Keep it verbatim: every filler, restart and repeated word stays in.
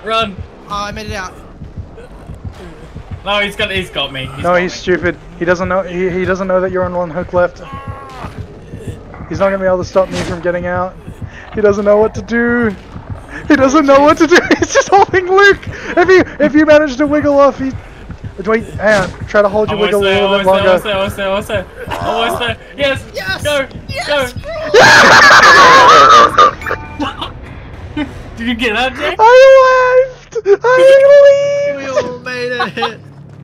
Run! Oh, I made it out. No, he's got he's got me. He's no, got he's me. stupid. He doesn't know. He he doesn't know that you're on one hook left. He's not gonna be able to stop me from getting out. He doesn't know what to do. He doesn't know what to do. He's just holding Luke. If you if you manage to wiggle off, he. Wait, hang on. Try to hold your Almost wiggle there, a little bit almost longer. there, almost there, almost there, almost there, almost there. Yes! Yes! Go! Yes! Go! Did you get that, Jake? I left. I We all made it.